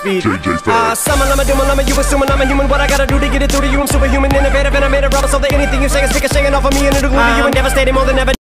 speed. Summon, I'm a doom, I'm a you assuming I'm a human. What I gotta do to get it through to you? I'm superhuman, innovative, and I made a rubber so that anything you say is ricocheting off of me and it'll glue to you and devastating more than ever.